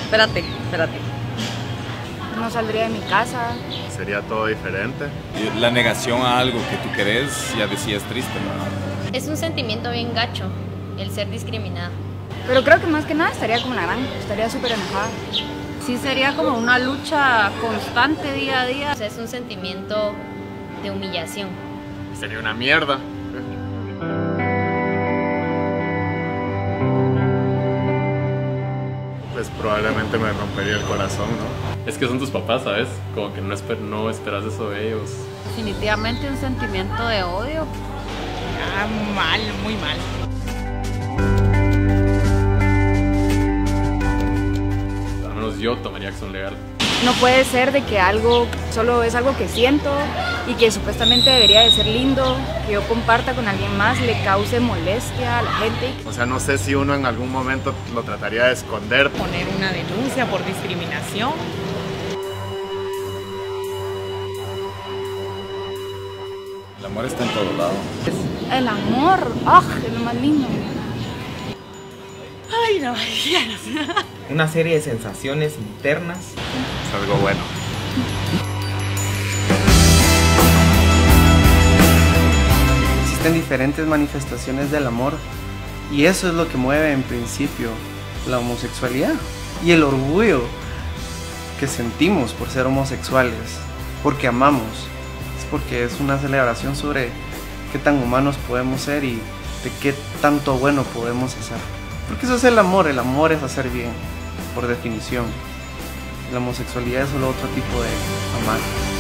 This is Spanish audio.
Espérate. No saldría de mi casa. Sería todo diferente. La negación a algo que tú querés ya decías triste, ¿no? Es un sentimiento bien gacho el ser discriminado. Pero creo que más que nada estaría como la gran, estaría súper enojada. Sí, sería como una lucha constante día a día. O sea, es un sentimiento de humillación. Sería una mierda. Pues probablemente me rompería el corazón, ¿no? Es que son tus papás, ¿sabes? Como que no esperas eso de ellos. Definitivamente un sentimiento de odio. Mal, muy mal. Al menos yo tomaría acción legal. No puede ser de que algo solo es algo que siento y que supuestamente debería de ser lindo, que yo comparta con alguien más, le cause molestia a la gente. O sea, no sé si uno en algún momento lo trataría de esconder. Poner una denuncia por discriminación. El amor está en todo lado. El amor, es lo más lindo. Ay, no, ya no sé. Una serie de sensaciones internas. Es algo bueno. Existen diferentes manifestaciones del amor y eso es lo que mueve en principio la homosexualidad y el orgullo que sentimos por ser homosexuales, porque amamos, es porque es una celebración sobre qué tan humanos podemos ser y de qué tanto bueno podemos hacer. Porque eso es el amor es hacer bien, por definición. La homosexualidad es solo otro tipo de amar.